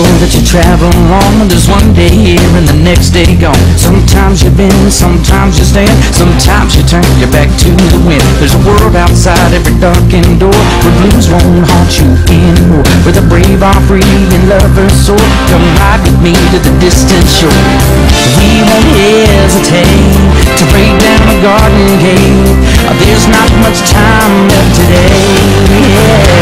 that you travel on. There's one day here and the next day gone. Sometimes you bend, sometimes you stand, sometimes you turn your back to the wind. There's a world outside every darkened door, where blues won't haunt you anymore, where the brave are free and lovers soar. Come ride with me to the distant shore. We won't hesitate to break down a garden gate. There's not much time left today. Yeah.